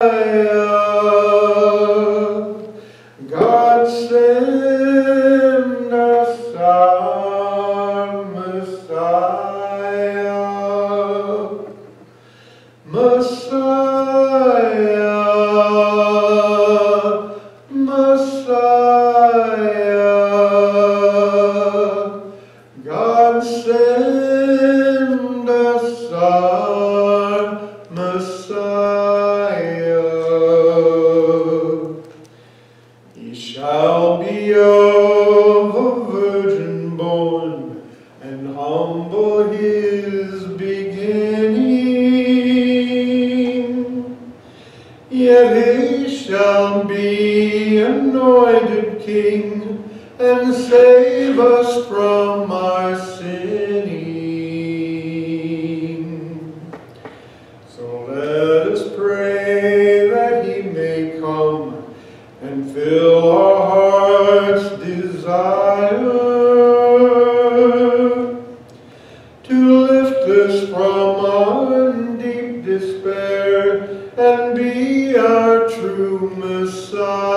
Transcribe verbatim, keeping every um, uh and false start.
God send us our Messiah, Messiah, Messiah. God send us our Messiah. He shall be of a virgin born, and humble his beginning. Yet he shall be anointed king, and save us from our sinning. So let us pray that he may come and fill our heart's desire, to lift us from our deep despair and be our true Messiah.